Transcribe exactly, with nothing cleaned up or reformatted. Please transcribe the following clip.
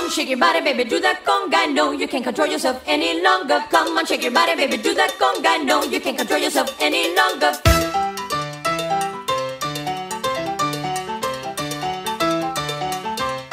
on, shake your body, baby, do that conga. No, you can't control yourself any longer. Come on, shake your body, baby, do that conga. No, you can't control yourself any longer.